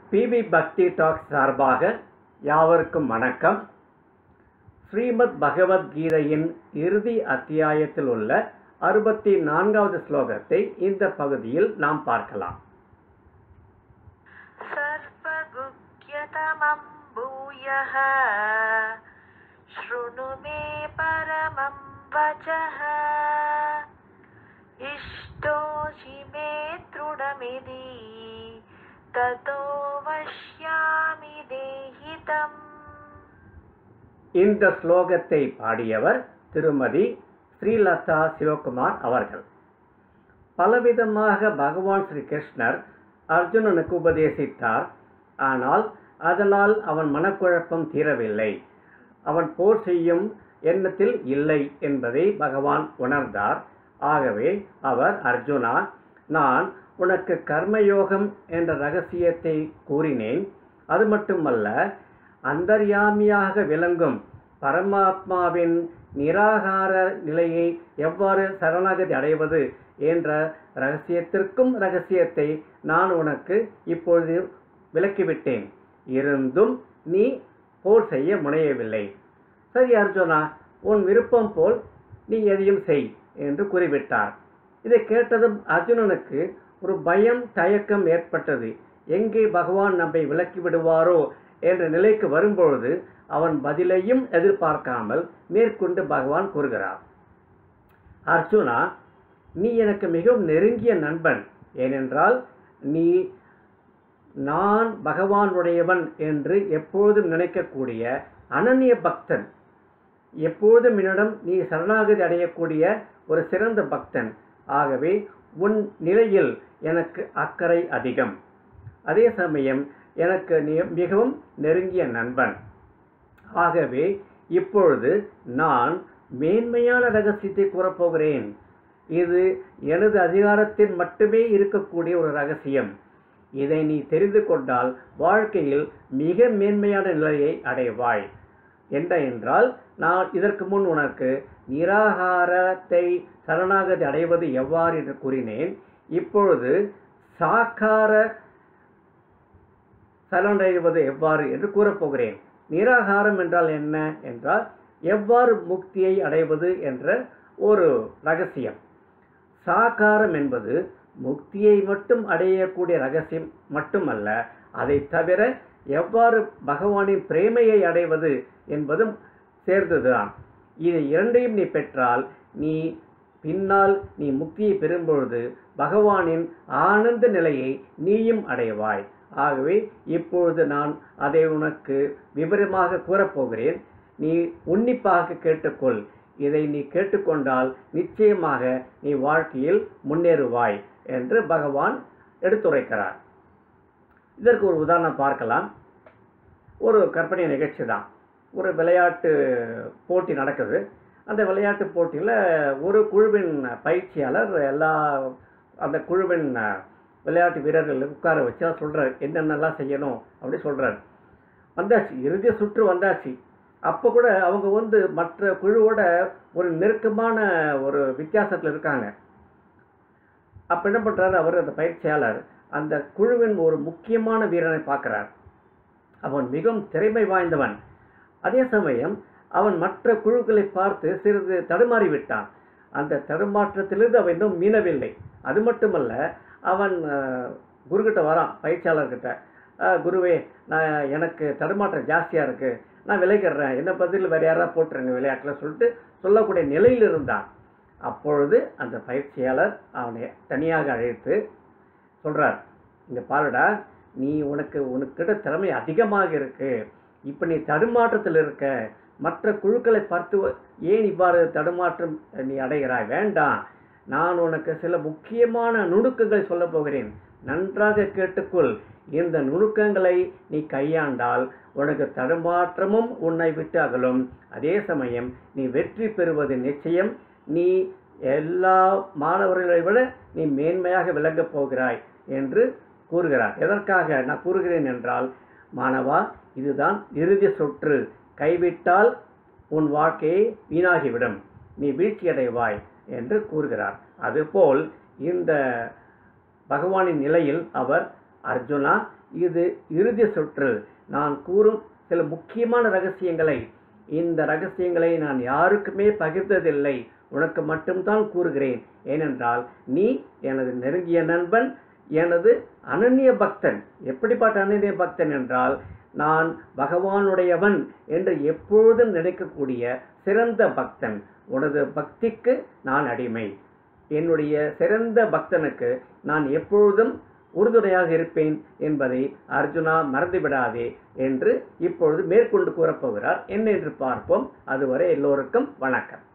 BP பக்தி tax சார்பாக யாவருக்கும் வணக்கம். ஸ்ரீமத் பகவத்கீதையின் இறுதி அத்தியாயத்தில் உள்ள 64வது ஸ்லோகத்தை இந்த பகுதியில் நாம் பார்க்கலாம். சர்வகுக்யதமம் பூயஹ ஸ்ருணு மே பரமம் வசஹ இஷ்டோஷி மே த்ருடமிதி ததோ வஷ்யாமி தேஹிதம். இந்த ஸ்லோகத்தை பாடியவர் திருமதி ஸ்ரீலதா சிவகுமார் அவர்கள். பலவிதமாக பகவான் ஸ்ரீ கிருஷ்ணர் அர்ஜுனனுக்கு உபதேசித்தார். ஆனால் அதனால் அவன் மனக்குழப்பம் தீரவில்லை. அவன் போர் செய்யும் எண்ணத்தில் இல்லை என்பதை பகவான் உணர்ந்தார். ஆகவே அவர், அர்ஜுனா, நான் உனக்கு கர்மயோகம் என்ற ரகசியத்தை கூறினேன். அது மட்டுமல்ல, அந்தர்யாமியாக விளங்கும் பரமாத்மாவின் நிராகார நிலையை எவ்வாறு சரணாகதி அடைவது என்ற ரகசியத்தை நான் உனக்கு இப்பொழுது விளக்கிவிட்டேன். இருந்தும் நீ போர் செய்ய முனையவில்லை. சரி அர்ஜுனா, உன் விருப்பம் போல் நீ எதையும் செய் என்று கூறிவிட்டார். இதை கேட்டதும் அர்ஜுனனுக்கு ஒரு பயம், தயக்கம் ஏற்பட்டது. எங்கே பகவான் நம்மை விலக்கி விடுவாரோ என்ற நிலைக்கு வரும்பொழுது அவன் பதிலையும் எதிர்பார்க்காமல் மேற்கொண்டு பகவான் கூறுகிறார், அர்ஜுனா, நீ எனக்கு மிகவும் நெருங்கிய நண்பன். ஏனென்றால் நீ நான் பகவானுடையவன் என்று எப்பொழுதும் நினைக்கக்கூடிய அனன்ய பக்தன். எப்பொழுதும் என்னிடம் நீ சரணாகதி அடையக்கூடிய ஒரு சிறந்த பக்தன். ஆகவே உன் நிலையில் எனக்கு அக்கறை அதிகம். அதே சமயம் எனக்கு நீ மிகவும் நெருங்கிய நண்பன். ஆகவே இப்பொழுது நான் மேன்மையான ரகசியத்தை கூறப்போகிறேன். இது எனது அதிகாரத்தில் மட்டுமே இருக்கக்கூடிய ஒரு ரகசியம். இதை நீ தெரிந்து கொண்டால் வாழ்க்கையில் மிக மேன்மையான நிலையை அடைவாய். என்ன என்றால், நான் இதற்கு முன் உனக்கு நிராகாரத்தை சரணாகதி அடைவது எவ்வாறு என்று கூறினேன். இப்பொழுது சாக்கார சரணடைவது எவ்வாறு என்று கூறப்போகிறேன். நிராகாரம் என்றால் என்ன என்றால், எவ்வாறு முக்தியை அடைவது என்ற ஒரு ரகசியம். சாக்காரம் என்பது முக்தியை மட்டும் அடையக்கூடிய ரகசியம் மட்டுமல்ல, அதை தவிர எவ்வாறு பகவானின் பிரேமையை அடைவது என்பதும் சேர்ந்ததுதான். இது இரண்டையும் நீ பெற்றால் நீ பின்னால் நீ முக்தியை பெறும்பொழுது பகவானின் ஆனந்த நிலையை நீயும் அடைவாய். ஆகவே இப்பொழுது நான் அதை உனக்கு விவரமாக கூறப்போகிறேன். நீ உன்னிப்பாக கேட்டுக்கொள். இதை நீ கேட்டுக்கொண்டால் நிச்சயமாக நீ வாழ்க்கையில் முன்னேறுவாய் என்று பகவான் எடுத்துரைக்கிறார். இதற்கு ஒரு உதாரணம் பார்க்கலாம். ஒரு கற்பனை நிகழ்ச்சி தான். ஒரு விளையாட்டு போட்டி நடக்குது. அந்த விளையாட்டு போட்டியில் ஒரு குழுவின் பயிற்சியாளர் அந்த குழுவின் விளையாட்டு வீரர்களுக்கு உட்கார வச்சு சொல்கிறார், என்னென்னலாம் செய்யணும் அப்படி சொல்கிறார். வந்தாச்சு, இறுதி சுற்று வந்தாச்சு. அப்போ கூட அவங்க மற்ற குழுவோட ஒரு நெருக்கமான ஒரு வித்தியாசத்தில் இருக்காங்க. அப்போ என்ன பண்ணுறாரு அவர், அந்த பயிற்சியாளர் அந்த குழுவின் ஒரு முக்கியமான வீரனை பார்க்குறார். அவன் மிகவும் திறமை வாய்ந்தவன். அதே சமயம் அவன் மற்ற குழுக்களை பார்த்து சிறிது தடுமாறி விட்டான். அந்த தடுமாற்றத்திலிருந்து அவன் இன்னும் மீளவில்லை. அது மட்டுமல்ல, அவன் குருக்கிட்ட வரான், பயிற்சியாளர்கிட்ட, குருவே, எனக்கு தடுமாற்றம் ஜாஸ்தியாக இருக்குது, நான் விளைக்கிறேன், என்ன பதில் வேறு யாராவது போட்டுருங்க விளையாட்டில் சொல்லிட்டு சொல்லக்கூடிய நிலையில் இருந்தான். அப்பொழுது அந்த பயிற்சியாளர் அவனை தனியாக அழைத்து சொல்கிறார், இங்கே பாருடா, நீ உனக்கிட்ட திறமை அதிகமாக இருக்கு, இப்போ நீ தடுமாற்றத்தில் இருக்க, மற்ற குழுக்களை பார்த்து ஏன் இவ்வாறு தடுமாற்றம் நீ அடைகிறாய்? வேண்டாம், நான் உனக்கு சில முக்கியமான நுணுக்கங்களை சொல்ல போகிறேன், நன்றாக கேட்டுக்கொள். இந்த நுணுக்கங்களை நீ கையாண்டால் உனக்கு தடுமாற்றமும் உன்னை விட்டு அகலும். அதே சமயம் நீ வெற்றி பெறுவது நிச்சயம். நீ எல்லா மாணவர்களை விட நீ மேன்மையாக விளங்கப் போகிறாய் என்று கூறுகிறார். எதற்காக நான் கூறுகிறேன் என்றால், மாணவா, இதுதான் இறுதி சுற்று. கைவிட்டால் உன் வாழ்க்கையை வீணாகிவிடும், நீ வீழ்ச்சியடைவாய் என்று கூறுகிறார். அதுபோல் இந்த பகவானின் நிலையில் அவர், அர்ஜுனா, இது இறுதி சுற்று. நான் கூறும் சில முக்கியமான ரகசியங்களை, இந்த ரகசியங்களை நான் யாருக்குமே பகிர்ந்ததில்லை, உனக்கு மட்டும்தான் கூறுகிறேன். ஏனென்றால் நீ எனது நெருங்கிய நண்பன், எனது அனன்ய பக்தன். எப்படிப்பட்ட அனன்ய பக்தன் என்றால், நான் பகவானுடையவன் என்று எப்பொழுதும் நினைக்கக்கூடிய சிறந்த பக்தன். உனது பக்திக்கு நான் அடிமை. என்னுடைய சிறந்த பக்தனுக்கு நான் எப்பொழுதும் உறுதுணையாக இருப்பேன் என்பதை அர்ஜுனா மறந்துவிடாதே என்று இப்பொழுது மேற்கொண்டு கூறப்போகிறார். என்ன என்று பார்ப்போம். அதுவரை எல்லோருக்கும் வணக்கம்.